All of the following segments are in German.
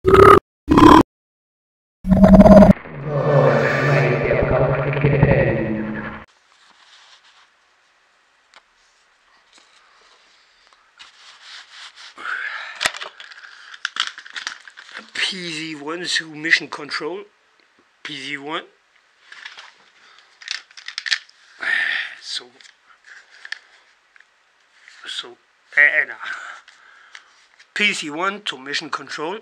PZ1 to Mission Control. PZ1. So. No. PZ1 to Mission Control.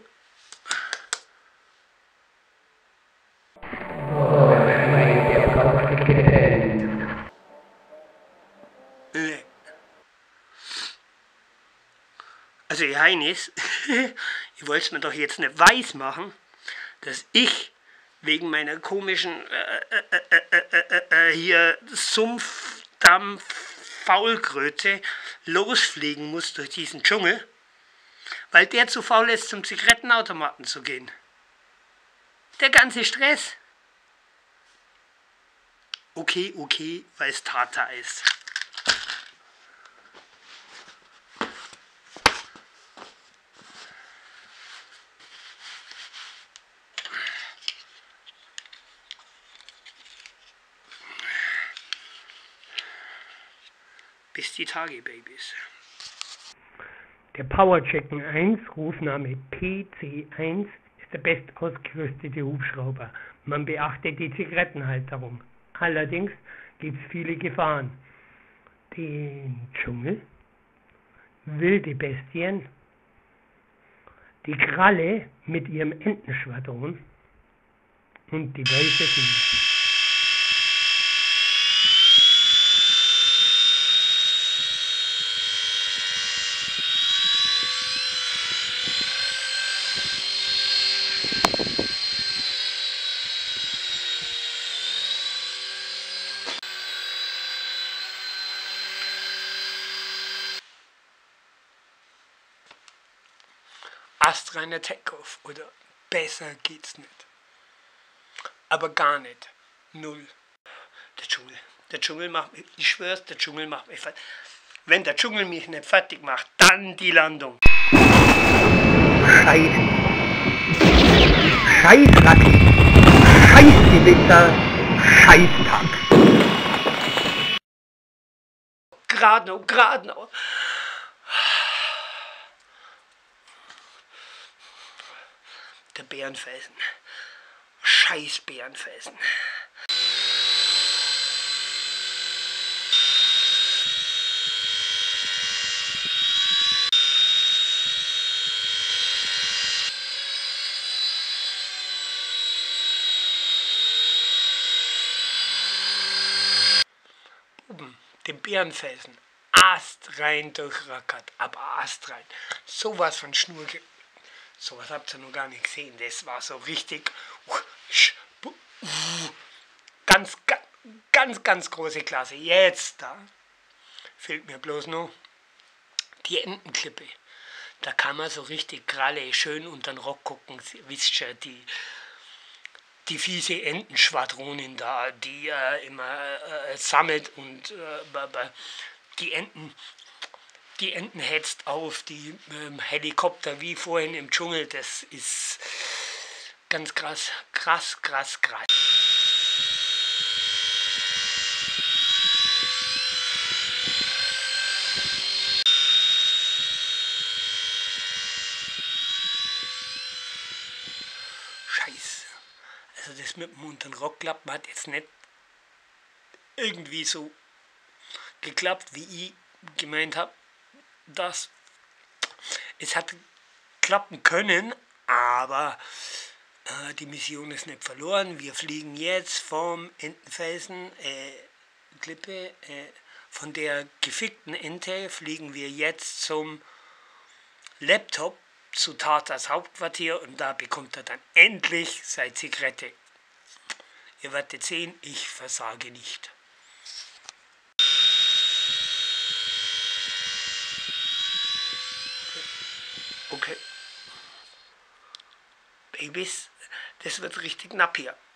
Also ihr Heinis, ihr wollt es mir doch jetzt nicht weiß machen, dass ich wegen meiner komischen hier Sumpfdamm-Faulkröte losfliegen muss durch diesen Dschungel, weil der zu faul ist, zum Zigarettenautomaten zu gehen. Der ganze Stress. Okay, weil es Tata ist. Bis die Tage, Babys. Der PowerChicken 1, Rufname PC1, ist der bestausgerüstete Hubschrauber. Man beachtet die Zigarettenhalterung. Allerdings gibt es viele Gefahren. Den Dschungel, wilde Bestien, die Kralle mit ihrem Entenschwadron und die Wölfe. Astreiner Takeoff oder besser geht's nicht. Aber gar nicht. Null. Der Dschungel macht mich, ich schwör's, der Dschungel macht mich fertig. Wenn der Dschungel mich nicht fertig macht, dann die Landung. Scheiße. Scheißratte. Scheißgewitter. Scheißtag. Gerade noch. Der Bärenfelsen. Scheiß Bärenfelsen. Oben, den Bärenfelsen. Astrein durchrackert, aber astrein. Sowas von Schnur. Sowas habt ihr noch gar nicht gesehen. Das war so richtig. Ganz große Klasse. Jetzt da fehlt mir bloß noch die Entenklippe. Da kann man so richtig Kralle schön unter den Rock gucken. Wisst ihr, die fiese Entenschwadronin da, die immer sammelt und die Enten hetzt auf, die Helikopter wie vorhin im Dschungel, das ist ganz krass. Scheiße. Also das mit dem unteren Rockklappen hat jetzt nicht irgendwie so geklappt, wie ich gemeint habe. Es hat klappen können, aber die Mission ist nicht verloren. Wir fliegen jetzt vom Entenfelsen Klippe, von der gefickten Ente fliegen wir jetzt zum Laptop, zu Tatas Hauptquartier, und da bekommt er dann endlich seine Zigarette. Ihr werdet sehen, ich versage nicht. Okay. Babys, das wird richtig knapp hier.